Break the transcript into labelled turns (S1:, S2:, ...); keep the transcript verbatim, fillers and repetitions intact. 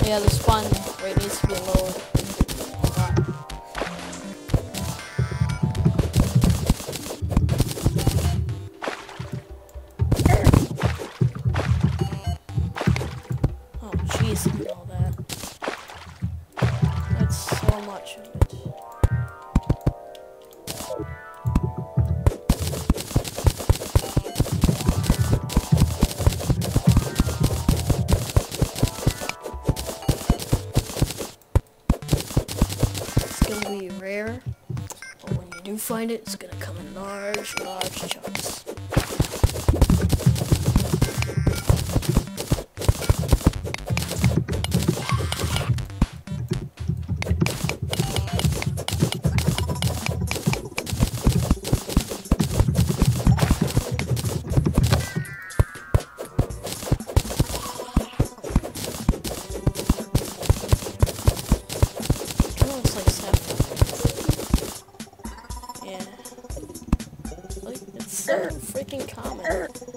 S1: Yeah, the spawn rate needs to be lower. Oh, jeez, look at all that. That's so much of it. It's gonna be rare, but when you do find it, it's gonna come in large, large chunks. So freaking common.